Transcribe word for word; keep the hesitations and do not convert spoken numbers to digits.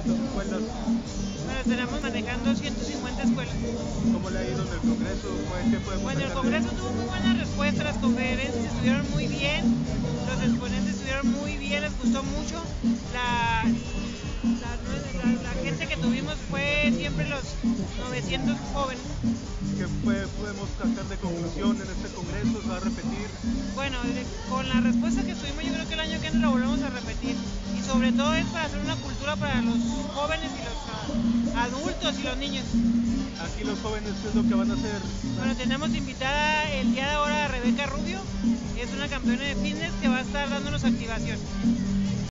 ¿Cuántas escuelas? Bueno, estaremos manejando ciento cincuenta escuelas. ¿Cómo le ha ido en el Congreso? ¿Qué podemos Bueno, el sacar de Congreso ahí? tuvo muy buena respuesta, las conferencias estuvieron muy bien, los exponentes estuvieron muy bien, les gustó mucho. La, la, la- la gente que tuvimos fue siempre los novecientos jóvenes. ¿Qué fue- podemos sacar de conclusión en este Congreso? ¿Se va a repetir? Bueno, de- con la respuesta que tuvimos, yo creo que el año que entra lo volvemos a repetir. Y sobre todo es para hacer una cultura para los jóvenes y los ah, adultos y los niños. Aquí los jóvenes, ¿qué es lo que van a hacer? Bueno, tenemos invitada el día de ahora a Rebeca Rubio, es una campeona de fitness que va a estar dándonos activación.